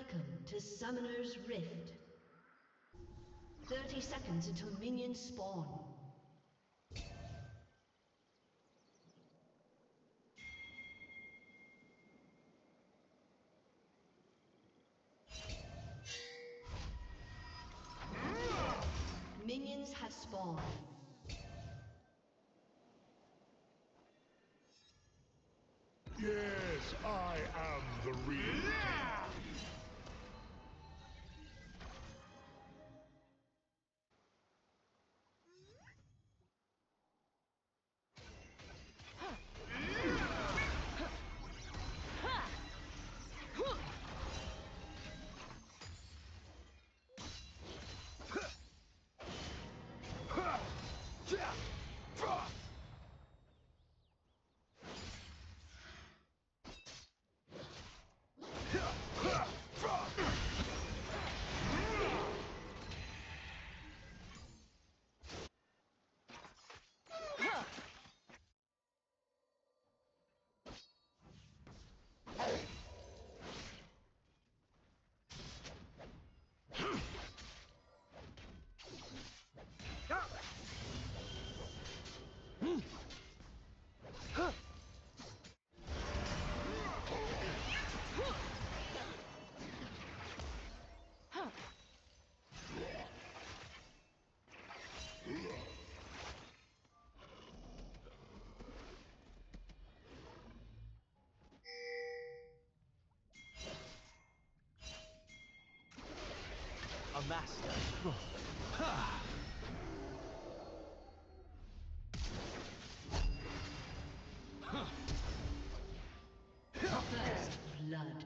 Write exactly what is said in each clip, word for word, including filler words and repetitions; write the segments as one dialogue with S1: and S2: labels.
S1: Welcome to Summoner's Rift. thirty seconds until minions spawn. Minions have spawned.
S2: Yes, I am the real deal.
S3: A master.
S1: First blood.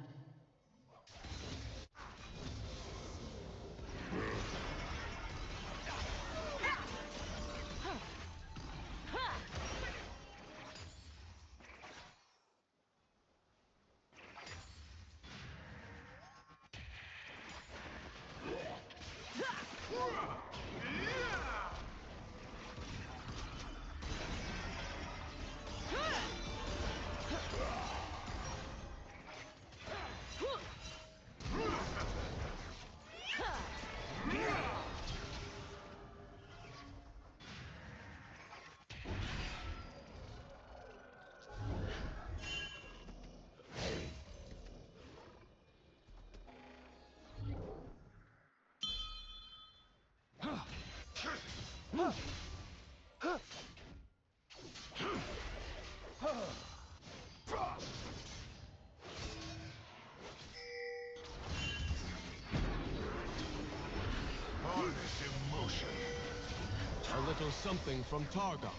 S2: Harness emotion.
S3: A little something from Targon.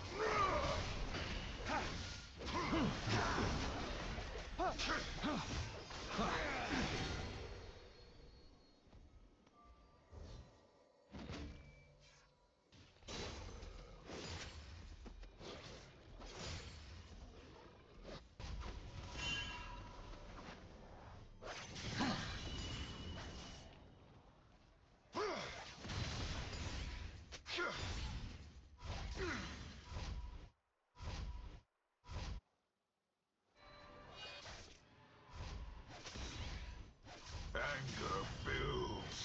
S2: Anger builds.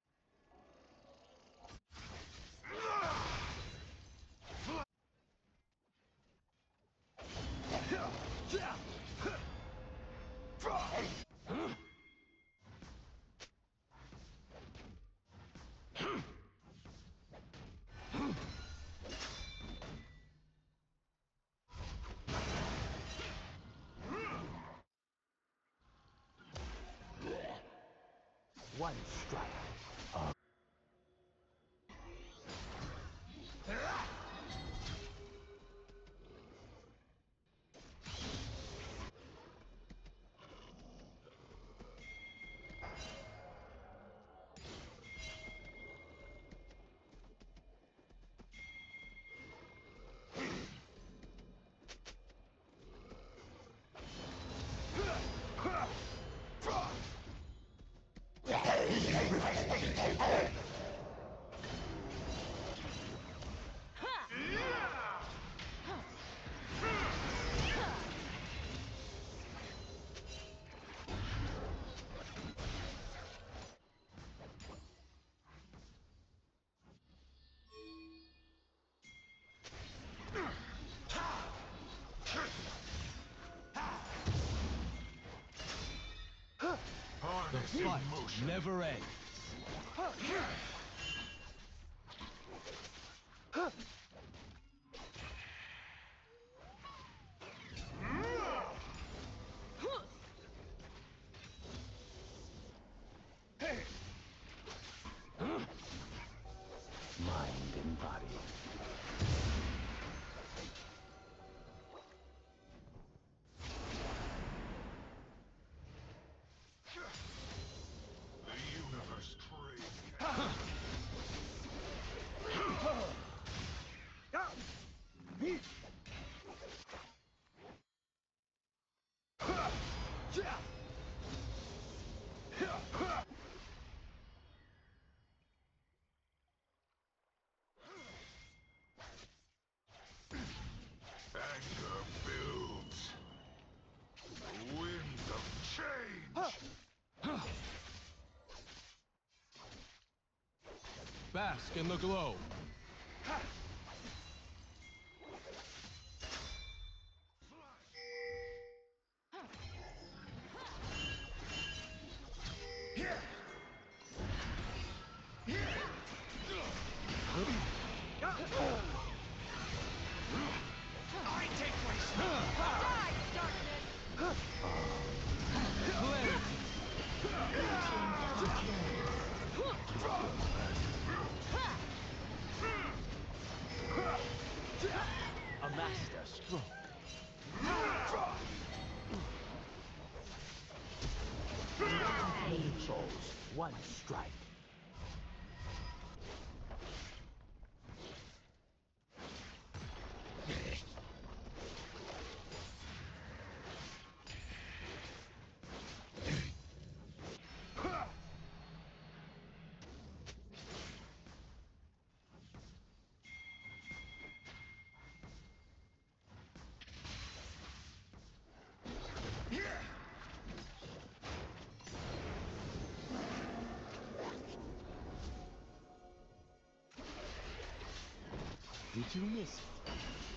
S3: One strike. Uh.
S2: Harness
S3: The fight
S2: emotion.
S3: never ends. Mind and body.
S2: The universe craves. Anger builds. The winds of change.
S3: Bask in the glow.
S4: I take place.
S5: Die, darkness!
S3: A master stroke. Eight foes, one strike. Did you miss it?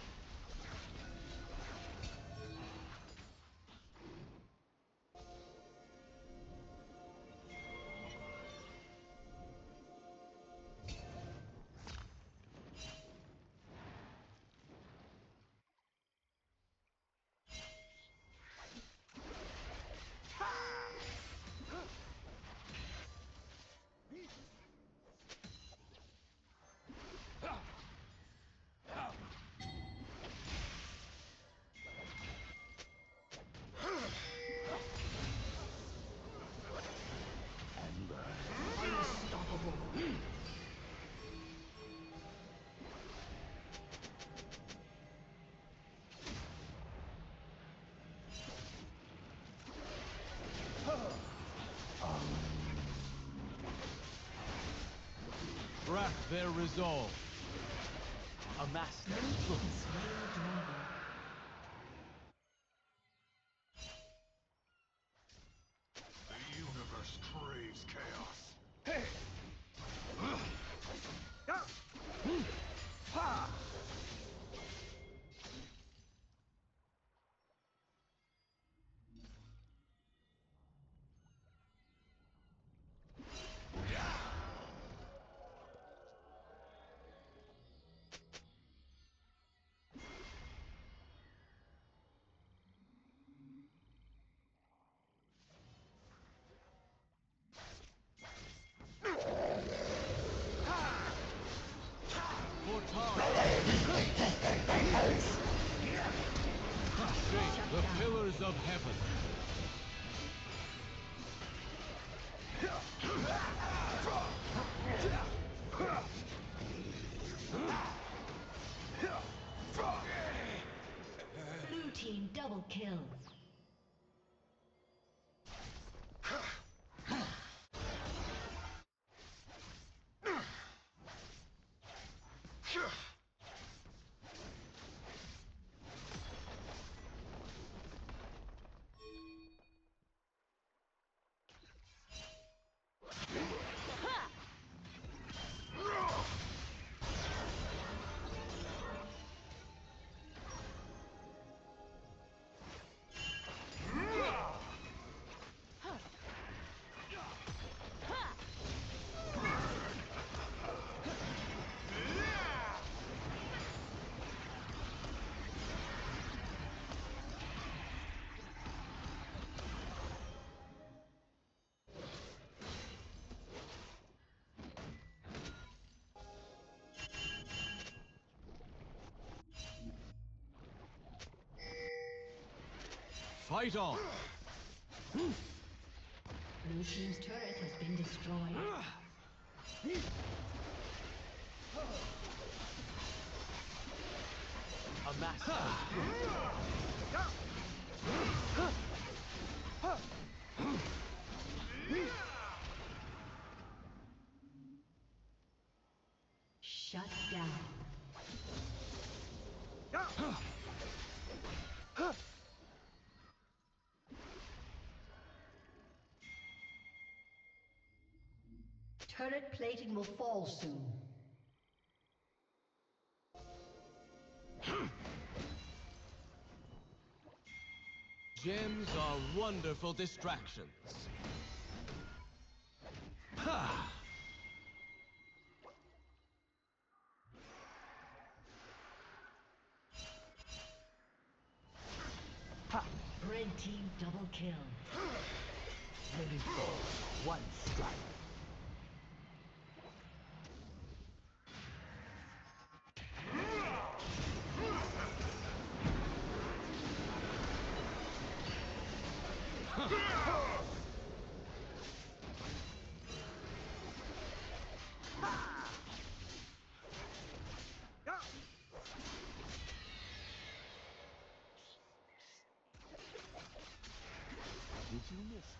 S3: And burn.
S1: Unstoppable.
S3: Crack their resolve. A master stroke.
S2: The universe craves chaos.
S3: Fight on!
S1: Blue team's turret has been destroyed.
S3: A master.
S1: Shut down. Turret plating will fall soon.
S3: Gems are wonderful distractions. Ha!
S1: Red team double kill.
S6: Many falls, one strike. Did you miss it?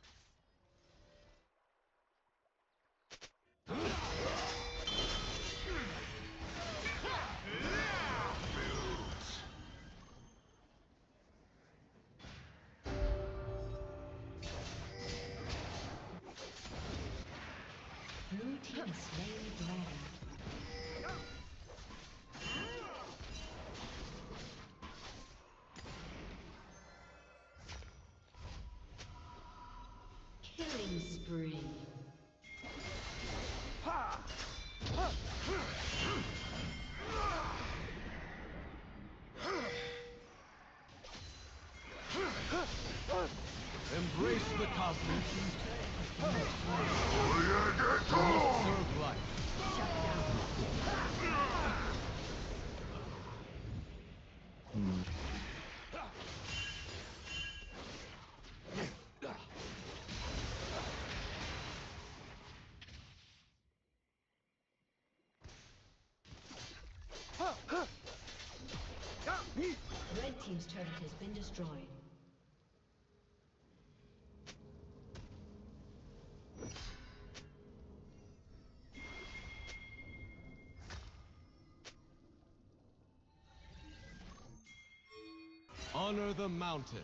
S1: Blue team slain the dragon. Killing spree.
S3: Embrace the cosmos.
S2: Oyegeto!
S3: Serve life.
S1: Shut down. Red team's turret has been destroyed.
S3: Honor the mountain.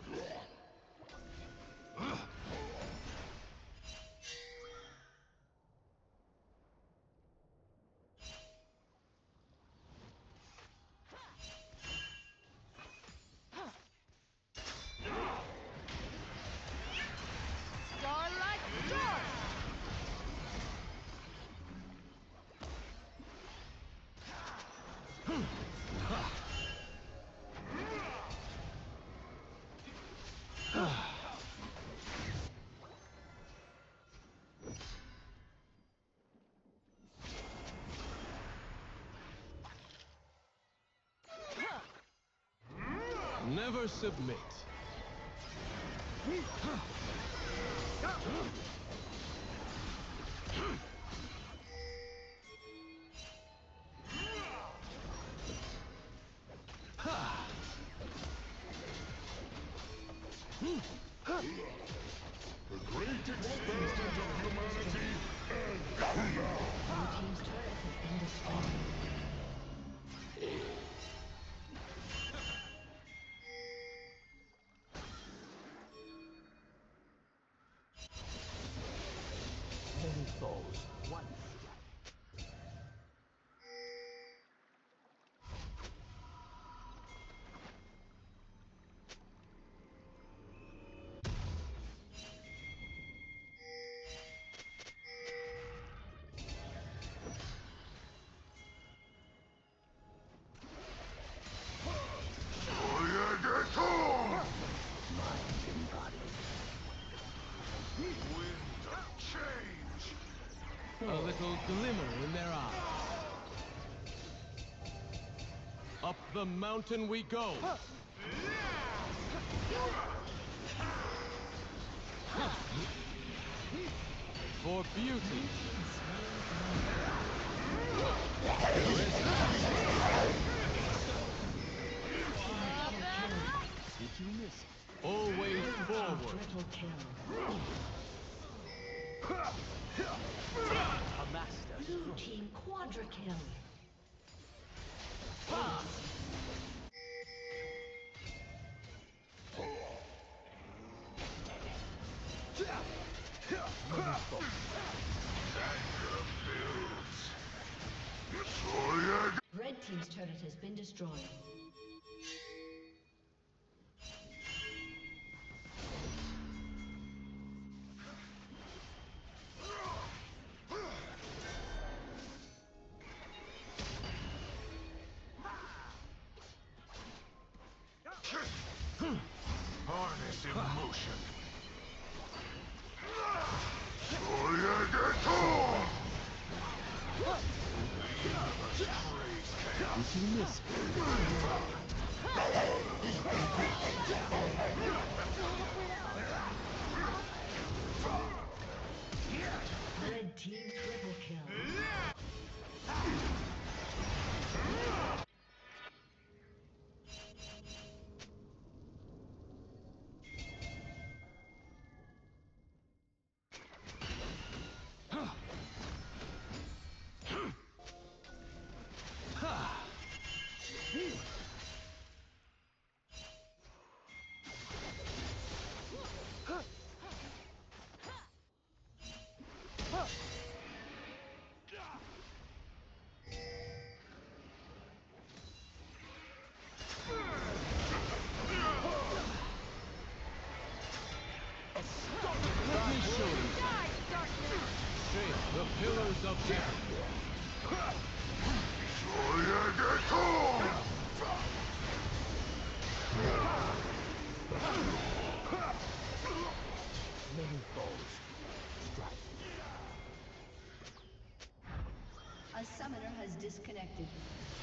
S5: Starlight Storm!
S3: Never submit.
S2: The great experiment of humanity and Gaia!
S1: Blue team's turret has been destroyed.
S6: Many falls, one strike.
S2: Oyegeto!
S6: Mind embodied.
S2: Wind of change!
S3: A little glimmer in their eye. Up the mountain we go. for beauty.
S6: Did you miss it?
S3: Always forward.
S1: Triple kill.
S6: A master
S1: Blue
S6: stroke.
S1: team quadra kill. Red team's turret has been destroyed.
S2: Harness in motion.
S6: Did you miss it?
S1: Red team triple kill.
S3: Let me show you.
S5: Die, darkness!
S3: Shape the pillars of heaven.
S6: Many foes. Strike.
S1: A summoner has disconnected.